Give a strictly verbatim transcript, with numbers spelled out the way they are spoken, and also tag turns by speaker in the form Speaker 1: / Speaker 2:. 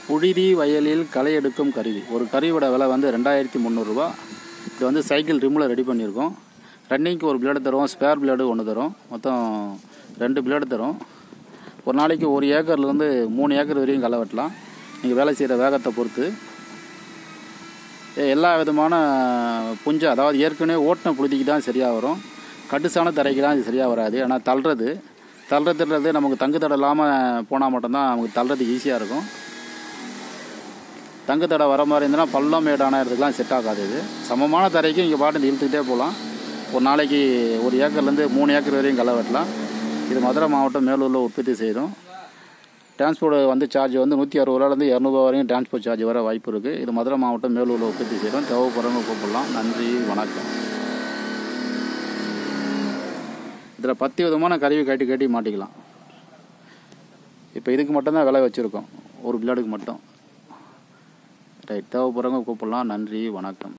Speaker 1: புழுதி வயலில் களை எடுக்கும் கருவி. ஒரு கருவியோட விலை வந்து ரெண்டாயிரத்தி முந்நூறுரூவா. இது வந்து சைக்கிள் ரிம்மில் ரெடி பண்ணியிருக்கோம். ரன்னிங்க்கு ஒரு பிளேடு தரும், ஸ்பேர் பிளேடு ஒன்று தரும், மொத்தம் ரெண்டு பிளேடு தரும். ஒரு நாளைக்கு ஒரு ஏக்கர்லேருந்து மூணு ஏக்கர் வரையும் களை வெட்டலாம். நீங்கள் வேலை செய்கிற வேகத்தை பொறுத்து. எல்லா விதமான புஞ்சை, அதாவது ஏற்கனவே ஓட்டின புழுதிக்கு தான் சரியாக வரும். கடுசான தரைக்கெலாம் இது சரியாக வராது. ஆனால் தள்ளுறது தள்ளுறதுன்றது நமக்கு தங்கு தடை இல்லாமல் போனால் மட்டும்தான் நமக்கு தள்ளுறதுக்கு ஈஸியாக இருக்கும். தங்கு தடை வர மாதிரி இருந்ததுன்னா பள்ளம் மேடான இடத்துக்குலாம் செட் ஆகாது. இது சமமான தரைக்கு இங்கே பாட்டு இழுத்துக்கிட்டே போகலாம். ஒரு நாளைக்கு ஒரு ஏக்கர்லேருந்து மூணு ஏக்கர் வரையும் களை வெட்டலாம். இது மதுரை மாவட்டம் மேலூரில் உற்பத்தி செய்கிறோம். டிரான்ஸ்போர்ட் வந்து சார்ஜ் வந்து நூற்றி அறுபது ரூபாலேருந்து இரநூறுவா வரையும் டிரான்ஸ்போர்ட் சார்ஜ் வர வாய்ப்பு இருக்குது. இது மதுரை மாவட்டம் மேலூரில் உற்பத்தி செய்கிறோம். தேவைப்படுறவங்க கூப்பிடலாம். நன்றி, வணக்கம். இதில் பத்து விதமான கருவி கட்டி கட்டி மாட்டிக்கலாம். இப்போ இதுக்கு மட்டும்தான் விலை வச்சுருக்கோம், ஒரு பிளேடுக்கு மட்டும். ரைட், தேவைப்படுறவங்க கூப்பிடலாம். நன்றி, வணக்கம்.